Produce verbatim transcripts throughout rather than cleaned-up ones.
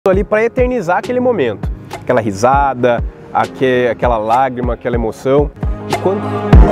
ali para eternizar aquele momento, aquela risada, aquele, aquela lágrima, aquela emoção. E quando...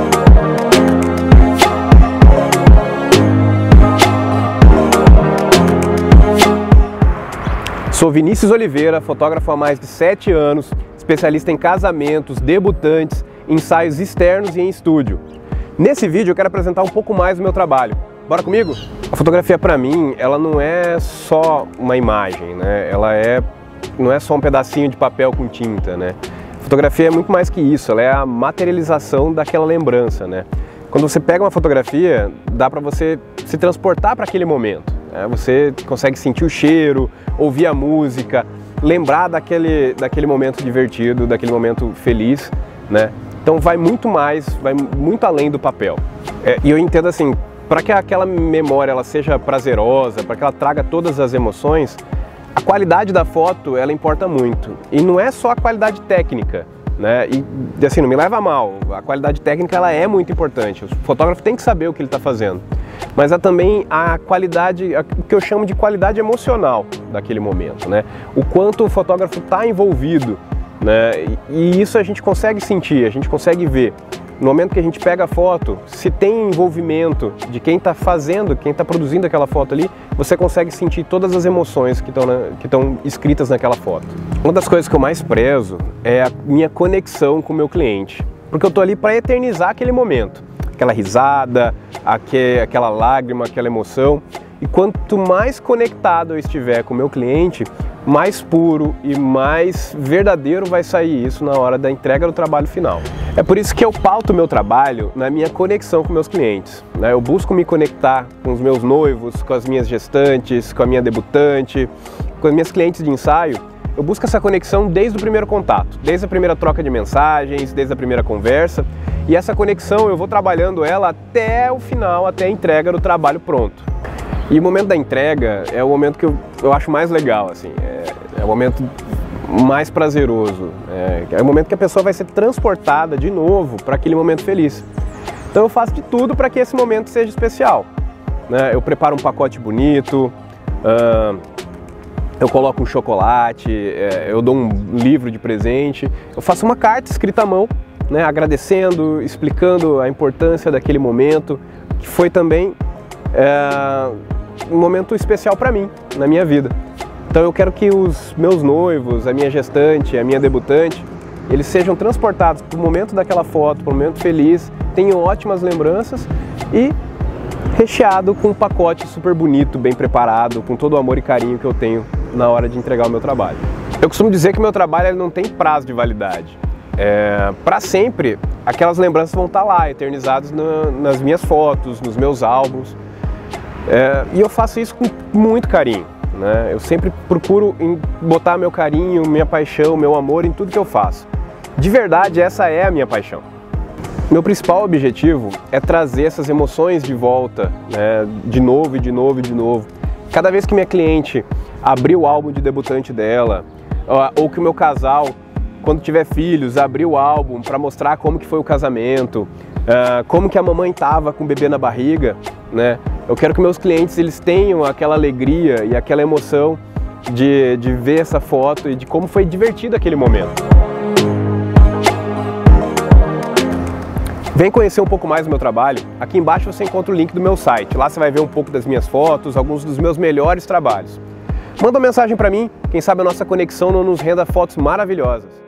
Sou Vinícius Oliveira, fotógrafo há mais de sete anos, especialista em casamentos, debutantes, ensaios externos e em estúdio. Nesse vídeo eu quero apresentar um pouco mais do meu trabalho. Bora comigo? A fotografia para mim, ela não é só uma imagem, né? Ela é, não é só um pedacinho de papel com tinta, né? A fotografia é muito mais que isso, ela é a materialização daquela lembrança, né? Quando você pega uma fotografia, dá para você se transportar para aquele momento, né? Você consegue sentir o cheiro, ouvir a música, lembrar daquele, daquele momento divertido, daquele momento feliz, né? Então vai muito mais, vai muito além do papel. É, e eu entendo assim, para que aquela memória ela seja prazerosa, para que ela traga todas as emoções, a qualidade da foto ela importa muito. E não é só a qualidade técnica, né? E assim, não me leva a mal, a qualidade técnica ela é muito importante. O fotógrafo tem que saber o que ele está fazendo. Mas há também a qualidade, o que eu chamo de qualidade emocional daquele momento, né? O quanto o fotógrafo está envolvido, né? E isso a gente consegue sentir, a gente consegue ver. No momento que a gente pega a foto, se tem envolvimento de quem está fazendo, quem está produzindo aquela foto ali, você consegue sentir todas as emoções que estão que estão escritas naquela foto. Uma das coisas que eu mais prezo é a minha conexão com o meu cliente, porque eu estou ali para eternizar aquele momento, aquela risada, aquela lágrima, aquela emoção. E quanto mais conectado eu estiver com o meu cliente, mais puro e mais verdadeiro vai sair isso na hora da entrega do trabalho final. É por isso que eu pauto o meu trabalho na minha conexão com meus clientes, né? Eu busco me conectar com os meus noivos, com as minhas gestantes, com a minha debutante, com as minhas clientes de ensaio. Eu busco essa conexão desde o primeiro contato, desde a primeira troca de mensagens, desde a primeira conversa. E essa conexão eu vou trabalhando ela até o final, até a entrega do trabalho pronto. E o momento da entrega é o momento que eu, eu acho mais legal, assim, é, é o momento mais prazeroso, é, é o momento que a pessoa vai ser transportada de novo para aquele momento feliz. Então eu faço de tudo para que esse momento seja especial, né? Eu preparo um pacote bonito, uh, eu coloco um chocolate, é, eu dou um livro de presente, eu faço uma carta escrita à mão, né, agradecendo, explicando a importância daquele momento, que foi também é, um momento especial para mim, na minha vida. Então eu quero que os meus noivos, a minha gestante, a minha debutante, eles sejam transportados para o momento daquela foto, para o momento feliz, tenham ótimas lembranças e recheado com um pacote super bonito, bem preparado, com todo o amor e carinho que eu tenho na hora de entregar o meu trabalho. Eu costumo dizer que o meu trabalho ele não tem prazo de validade. É, para sempre, aquelas lembranças vão estar lá, eternizadas na, nas minhas fotos, nos meus álbuns. É, e eu faço isso com muito carinho, né? Eu sempre procuro em botar meu carinho, minha paixão, meu amor em tudo que eu faço. De verdade, essa é a minha paixão. Meu principal objetivo é trazer essas emoções de volta, né? De novo e de novo e de novo. Cada vez que minha cliente abrir o álbum de debutante dela, ou que o meu casal, quando tiver filhos, abrir o álbum para mostrar como que foi o casamento, uh, como que a mamãe estava com o bebê na barriga, né? Eu quero que meus clientes eles tenham aquela alegria e aquela emoção de, de ver essa foto e de como foi divertido aquele momento. Vem conhecer um pouco mais do meu trabalho. Aqui embaixo você encontra o link do meu site. Lá você vai ver um pouco das minhas fotos, alguns dos meus melhores trabalhos. Manda uma mensagem para mim, quem sabe a nossa conexão não nos renda fotos maravilhosas.